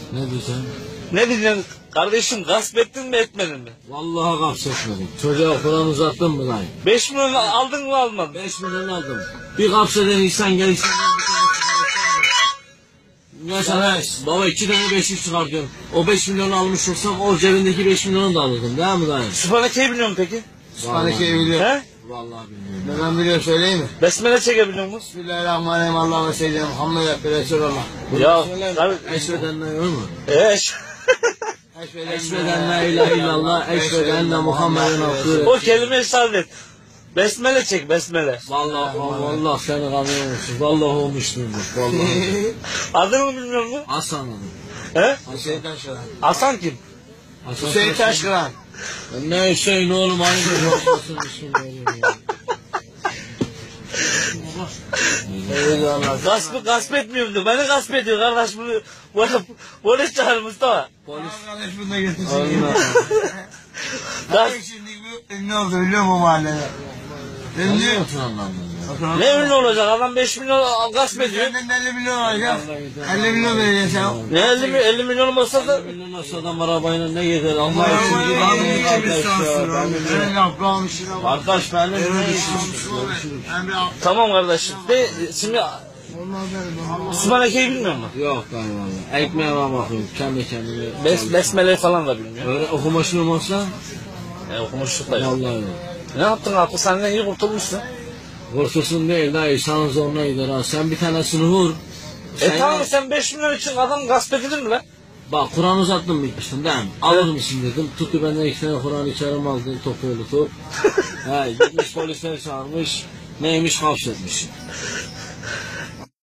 Ne diyeceğim? Ne diyeceksin? Kardeşim gasp ettin mi etmedin mi? Vallahi gasp etmedim. Çocuğa Kur'an uzattın mı lan? 5 milyon aldın mı almadın? 5 milyon aldım. Bir gasp eden insan gelirse mesela baba 2 tane 5'lik çıkartıyorum. O 5 milyonu almış olsam o cebindeki 5 milyonu da alırdım değil mi dayı? Sübhaneke'yi biliyor musun peki? Sübhaneke'yi biliyor. He? Vallahi bilmiyorum. Ben biliyorum, söyleyeyim mi? Besmele çekebiliyor musun? Bismillahirrahmanirrahim. Allah'a seyyidina Muhammed ve Resulullah. Ya Eşveden ne yok mu? eş. Eşveden la ilahe illallah, eşveden la Muhammeden abdühü. O kelime-i şehadet. Besmele çek besmele. Vallahi seni kanıyormuşsun. Vallahi olmuştur. Vallahi. Adını mı bilmiyor musun? Hasan hanım. He? Hüseyin Taşkıran. Hasan kim? Hüseyin Taşkıran. Ne Hüseyin oğlum aynı bir olmasın Gasp etmiyordu. Beni gasp ediyor kardeş bunu. Polis çağır Mustafa. Polis. Arkadaş bunu da getirsin. Gasp. Şimdi bu ünlü oldu, biliyor musun mahallede? Ünlü. Ne ünlü olacak? Adam 5 milyon gasp ediyor. Senden 50 milyon alacak. 50 milyon vereceksin sen. Ne 50 milyon olsa da Milyon olsa adam arabayla ne gezer Allah için. Kardeş benim ne işim? tamam kardeşim. De şimdi Sübhaneke'yi bilmiyor musun? Yok vallahi. Ekmeğe bakıyorum kendi kendime. Besmele falan da bilmiyor. Öyle okumaşım olsa Okumuşluk da yok. vallahi yok. Ne yaptın artık? Senden iyi kurtulmuşsun. Kurtulsun değil daha insanın zoruna gider ha. Sen bir tanesini vur. Tamam sen 5 milyon için adam gasp edilir mi lan? Bak Kur'an uzattım bitmiştim değil mi? Alır mısın dedim. Tuttu benden 2 tane Kur'an içerim aldı topu top. He gitmiş polisler çağırmış. Neymiş hapsetmiş.